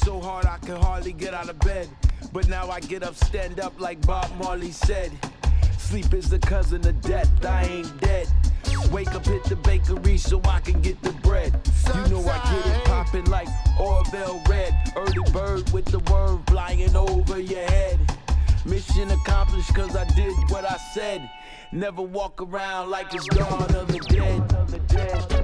so hard I could hardly get out of bed. But now I get up, stand up like Bob Marley said. Sleep is the cousin of death, I ain't dead. Wake up, hit the bakery so I can get the bread. You know I get it poppin' like Orville Red. Early bird with the worm flying over your head. Mission accomplished cause I did what I said. Never walk around like it's dawn of the dead.